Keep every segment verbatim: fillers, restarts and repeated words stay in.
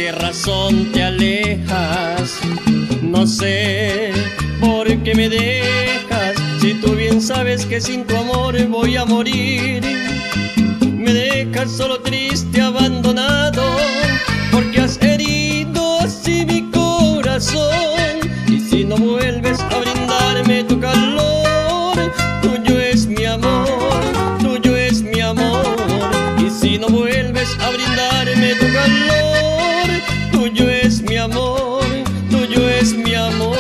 qué razón te alejas? No sé por qué me dejas, si tú bien sabes que sin tu amor voy a morir. Me dejas solo, triste, abandonado, porque has herido así mi corazón. Y si no vuelves a brindarme tu calor, tuyo es mi amor, tuyo es mi amor. Y si no vuelves a brindarme tu calor, tuyo es mi amor, tuyo es mi amor.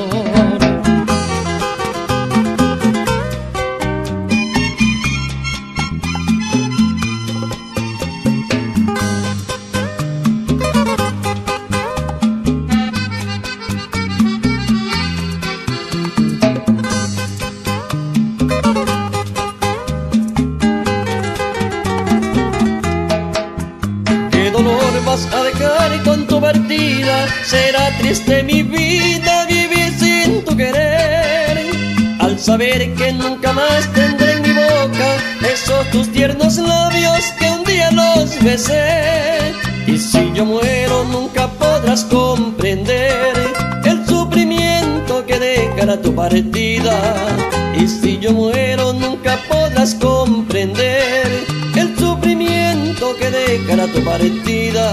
Vas a dejar con tu partida, será triste mi vida vivir sin tu querer. Al saber que nunca más tendré en mi boca esos tus tiernos labios que un día los besé. Y si yo muero nunca podrás comprender el sufrimiento que dejará tu partida. Y si yo muero nunca podrás comprender el sufrimiento que dejará tu partida.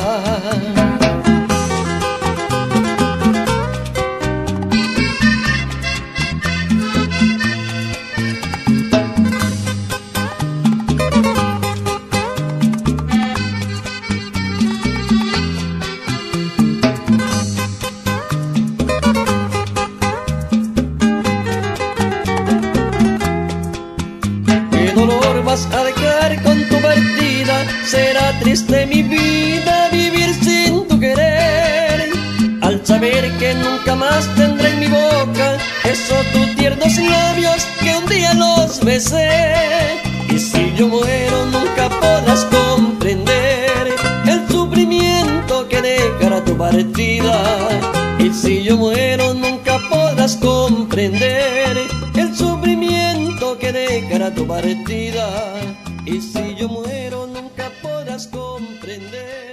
Vas a dejar con tu partida, será triste mi vida vivir sin tu querer. Al saber que nunca más tendré en mi boca esos tus tiernos labios que un día los besé. Y si yo muero nunca podrás comprender el sufrimiento que dejará tu partida. Y si yo muero nunca podrás comprender el sufrimiento que dejará tu partida. Y si yo muero nunca podrás comprender